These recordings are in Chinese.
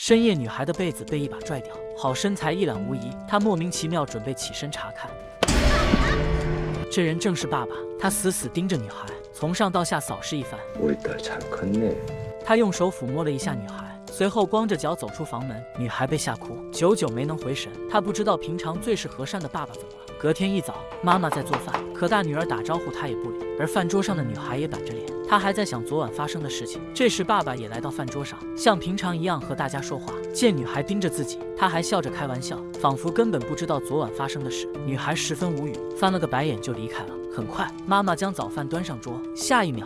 深夜，女孩的被子被一把拽掉，好身材一览无遗。她莫名其妙准备起身查看，这人正是爸爸。他死死盯着女孩，从上到下扫视一番。他用手抚摸了一下女孩，随后光着脚走出房门。女孩被吓哭，久久没能回神。她不知道平常最是和善的爸爸怎么了。隔天一早，妈妈在做饭，可大女儿打招呼她也不理，而饭桌上的女孩也板着脸，她还在想昨晚发生的事情。这时爸爸也来到饭桌上，像平常一样和大家说话。见女孩盯着自己，他还笑着开玩笑，仿佛根本不知道昨晚发生的事。女孩十分无语，翻了个白眼就离开了。很快，妈妈将早饭端上桌，下一秒，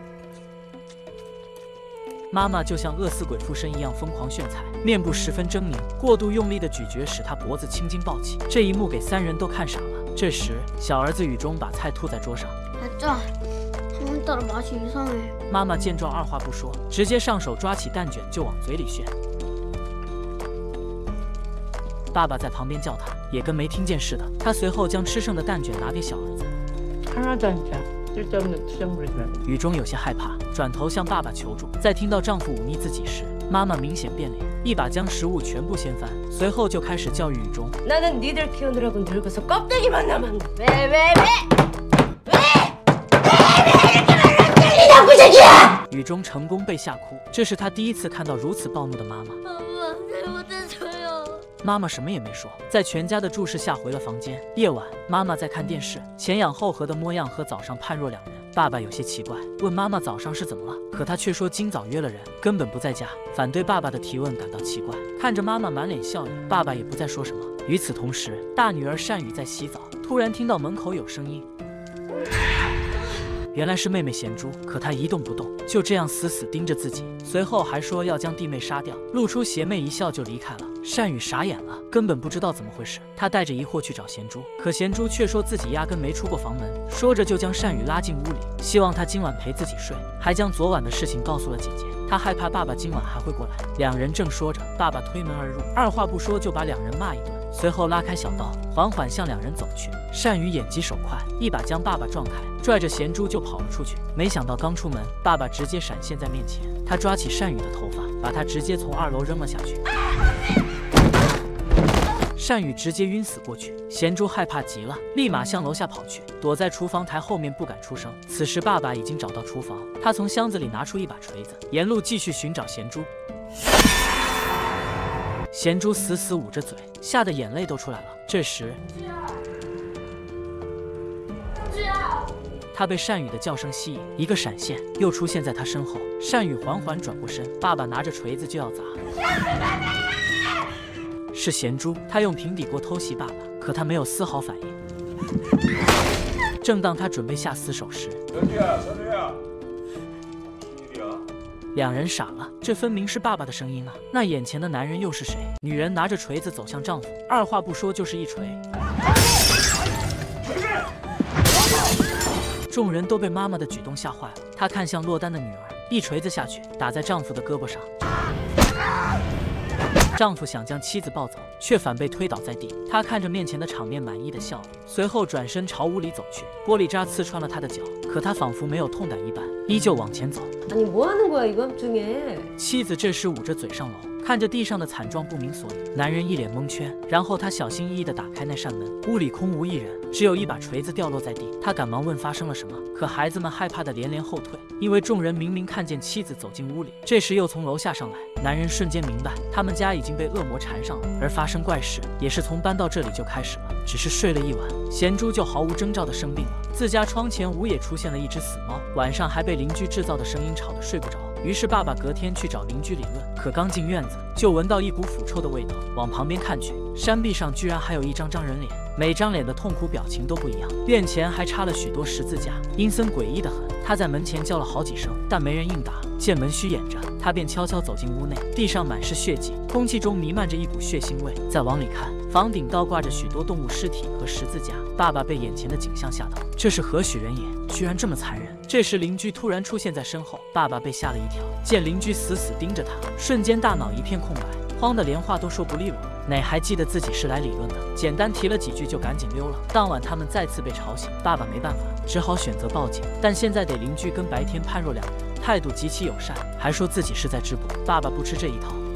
妈妈就像饿死鬼附身一样疯狂炫彩，面部十分狰狞，过度用力的咀嚼使她脖子青筋暴起。这一幕给三人都看傻了。这时，小儿子雨中把菜吐在桌上。妈妈见状二话不说，直接上手抓起蛋卷就往嘴里炫。爸爸在旁边叫他，也跟没听见似的。他随后将吃剩的蛋卷拿给小儿子。雨中有些害怕，转头向爸爸求助。在听到丈夫忤逆自己时，妈妈明显变脸，一把将食物全部掀翻，随后就开始教育雨中。雨中成功被吓哭，这是他第一次看到如此暴怒的妈妈。妈妈什么也没说，在全家的注视下回了房间。夜晚，妈妈在看电视，前仰后合的模样和早上判若两人。爸爸有些奇怪，问妈妈早上是怎么了，可她却说今早约了人，根本不在家，反对爸爸的提问感到奇怪。看着妈妈满脸笑意，爸爸也不再说什么。与此同时，大女儿善宇在洗澡，突然听到门口有声音。原来是妹妹贤珠，可她一动不动，就这样死死盯着自己，随后还说要将弟妹杀掉，露出邪魅一笑就离开了。善宇傻眼了，根本不知道怎么回事。他带着疑惑去找贤珠，可贤珠却说自己压根没出过房门，说着就将善宇拉进屋里，希望他今晚陪自己睡，还将昨晚的事情告诉了姐姐。他害怕爸爸今晚还会过来。两人正说着，爸爸推门而入，二话不说就把两人骂一顿，随后拉开小道，缓缓向两人走去。善宇眼疾手快，一把将爸爸撞开，拽着贤珠就跑了出去。没想到刚出门，爸爸直接闪现在面前，他抓起善宇的头发，把他直接从2楼扔了下去。善宇直接晕死过去，贤珠害怕极了，立马向楼下跑去，躲在厨房台后面不敢出声。此时爸爸已经找到厨房，他从箱子里拿出一把锤子，沿路继续寻找贤珠。贤珠死死捂着嘴，吓得眼泪都出来了。这时，他被善宇的叫声吸引，一个闪现又出现在他身后。善宇缓缓转过身，爸爸拿着锤子就要砸。是贤珠，她用平底锅偷袭爸爸，可他没有丝毫反应。正当他准备下死手时，两人傻了，这分明是爸爸的声音啊！那眼前的男人又是谁？女人拿着锤子走向丈夫，二话不说就是一锤。众人都被妈妈的举动吓坏了，她看向落单的女儿，一锤子下去，打在丈夫的胳膊上。丈夫想将妻子抱走，却反被推倒在地。他看着面前的场面，满意的笑了，随后转身朝屋里走去。玻璃渣刺穿了他的脚，可他仿佛没有痛感一般，依旧往前走。妻子这时捂着嘴上楼，看着地上的惨状不明所以。男人一脸蒙圈，然后他小心翼翼地打开那扇门，屋里空无一人，只有一把锤子掉落在地。他赶忙问发生了什么，可孩子们害怕的连连后退，因为众人明明看见妻子走进屋里。这时又从楼下上来，男人瞬间明白，他们家已经被恶魔缠上了，而发生怪事也是从搬到这里就开始了。只是睡了一晚，贤珠就毫无征兆地生病了。自家窗前午也出现了一只死猫，晚上还被邻居制造的声音吵得睡不着。于是爸爸隔天去找邻居理论，可刚进院子就闻到一股腐臭的味道。往旁边看去，山壁上居然还有一张张人脸，每张脸的痛苦表情都不一样。院前还插了许多十字架，阴森诡异的很。他在门前叫了好几声，但没人应答。见门虚掩着，他便悄悄走进屋内，地上满是血迹，空气中弥漫着一股血腥味。再往里看，房顶倒挂着许多动物尸体和十字架。爸爸被眼前的景象吓到，这是何许人也？居然这么残忍！这时邻居突然出现在身后，爸爸被吓了一跳，见邻居死死盯着他，瞬间大脑一片空白，慌得连话都说不利落。哪还记得自己是来理论的，简单提了几句就赶紧溜了。当晚他们再次被吵醒，爸爸没办法，只好选择报警，但现在得邻居跟白天判若两人，态度极其友善，还说自己是在织布。爸爸不吃这一套，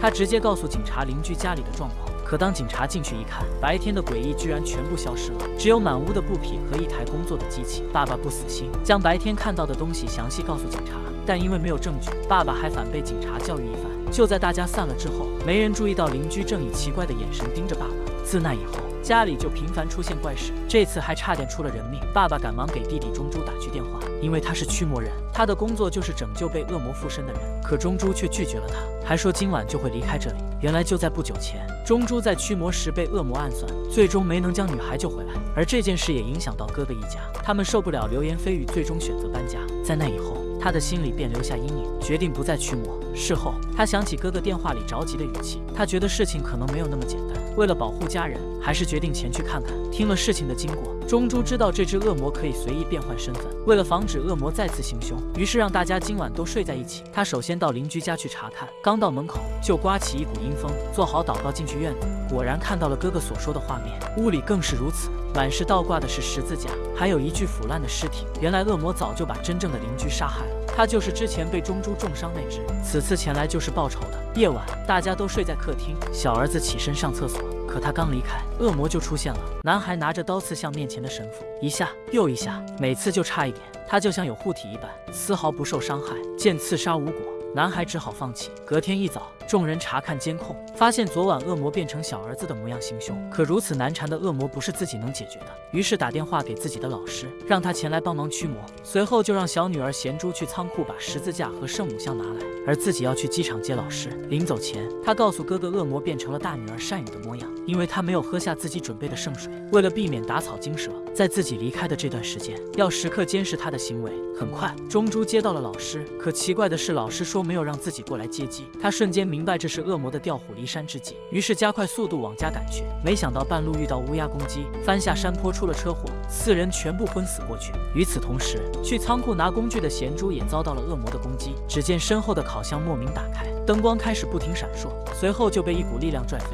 他直接告诉警察邻居家里的状况。可当警察进去一看，白天的诡异居然全部消失了，只有满屋的布匹和一台工作的机器。爸爸不死心，将白天看到的东西详细告诉警察，但因为没有证据，爸爸还反被警察教育一番。就在大家散了之后，没人注意到邻居正以奇怪的眼神盯着爸爸。自那以后，家里就频繁出现怪事，这次还差点出了人命。爸爸赶忙给弟弟中珠打去电话，因为他是驱魔人，他的工作就是拯救被恶魔附身的人。可中珠却拒绝了他，还说今晚就会离开这里。原来就在不久前，中珠在驱魔时被恶魔暗算，最终没能将女孩救回来。而这件事也影响到哥哥一家，他们受不了流言蜚语，最终选择搬家。在那以后，他的心里便留下阴影，决定不再驱魔。事后，他想起哥哥电话里着急的语气，他觉得事情可能没有那么简单。为了保护家人，还是决定前去看看。听了事情的经过，中珠知道这只恶魔可以随意变换身份。为了防止恶魔再次行凶，于是让大家今晚都睡在一起。他首先到邻居家去查看，刚到门口就刮起一股阴风，做好祷告进去院子，果然看到了哥哥所说的画面，屋里更是如此。满是倒挂的是十字架，还有一具腐烂的尸体。原来恶魔早就把真正的邻居杀害了，他就是之前被中珠重伤那只，此次前来就是报仇的。夜晚，大家都睡在客厅，小儿子起身上厕所，可他刚离开，恶魔就出现了。男孩拿着刀刺向面前的神父，一下又一下，每次就差一点，他就像有护体一般，丝毫不受伤害。见刺杀无果，男孩只好放弃。隔天一早，众人查看监控，发现昨晚恶魔变成小儿子的模样行凶。可如此难缠的恶魔不是自己能解决的，于是打电话给自己的老师，让他前来帮忙驱魔。随后就让小女儿贤珠去仓库把十字架和圣母像拿来，而自己要去机场接老师。临走前，他告诉哥哥，恶魔变成了大女儿善宇的模样，因为他没有喝下自己准备的圣水。为了避免打草惊蛇，在自己离开的这段时间，要时刻监视他的行为。很快，中珠接到了老师，可奇怪的是，老师说没有让自己过来接机。他瞬间明白这是恶魔的调虎离山之计，于是加快速度往家赶去。没想到半路遇到乌鸦攻击，翻下山坡出了车祸，4人全部昏死过去。与此同时，去仓库拿工具的贤珠也遭到了恶魔的攻击。只见身后的烤箱莫名打开，灯光开始不停闪烁，随后就被一股力量拽飞。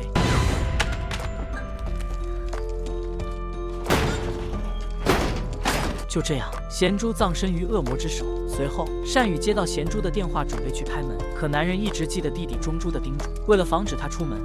就这样，贤珠葬身于恶魔之手。随后，善宇接到贤珠的电话，准备去开门，可男人一直记得弟弟中珠的叮嘱，为了防止他出门，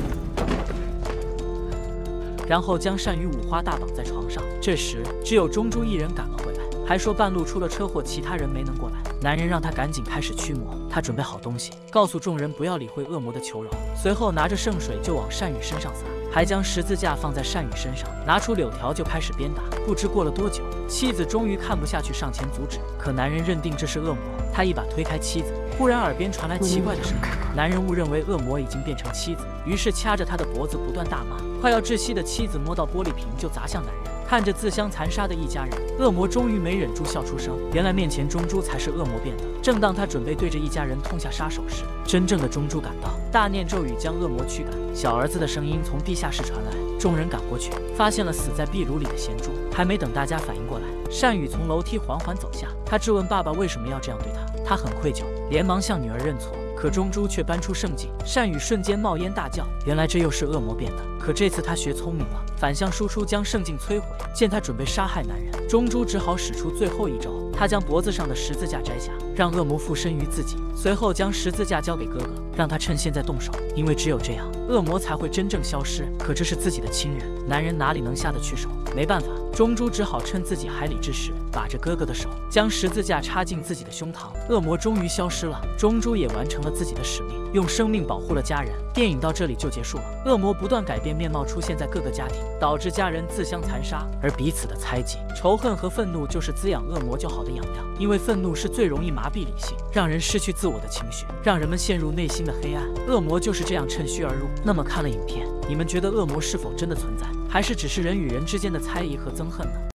然后将善宇五花大绑在床上。这时，只有中珠一人赶了回来，还说半路出了车祸，其他人没能过来。男人让他赶紧开始驱魔，他准备好东西，告诉众人不要理会恶魔的求饶，随后拿着圣水就往善宇身上撒，还将十字架放在善宇身上，拿出柳条就开始鞭打。不知过了多久，妻子终于看不下去，上前阻止，可男人认定这是恶魔，他一把推开妻子。忽然耳边传来奇怪的声音，男人误认为恶魔已经变成妻子，于是掐着他的脖子不断大骂。快要窒息的妻子摸到玻璃瓶就砸向男人。看着自相残杀的一家人，恶魔终于没忍住笑出声。原来面前中珠才是恶魔变的。正当他准备对着一家人痛下杀手时，真正的中珠赶到，大念咒语将恶魔驱赶。小儿子的声音从地下室传来，众人赶过去，发现了死在壁炉里的贤珠。还没等大家反应过来，善宇从楼梯缓缓走下，他质问爸爸为什么要这样对他，他很愧疚，连忙向女儿认错。可中珠却搬出圣镜，善宇瞬间冒烟大叫，原来这又是恶魔变的。可这次他学聪明了，反向输出将圣镜摧毁。见他准备杀害男人，中珠只好使出最后一招，他将脖子上的十字架摘下，让恶魔附身于自己，随后将十字架交给哥哥，让他趁现在动手，因为只有这样，恶魔才会真正消失。可这是自己的亲人，男人哪里能下得去手？没办法，中珠只好趁自己还理智时，把着哥哥的手，将十字架插进自己的胸膛。恶魔终于消失了，中珠也完成了自己的使命，用生命保护了家人。电影到这里就结束了。恶魔不断改变面貌，出现在各个家庭，导致家人自相残杀，而彼此的猜忌、仇恨和愤怒就是滋养恶魔就好的养料。因为愤怒是最容易麻痹理性，让人失去自我的情绪，让人们陷入内心的黑暗。恶魔就是这样趁虚而入。那么看了影片，你们觉得恶魔是否真的存在，还是只是人与人之间的猜疑和憎恨呢？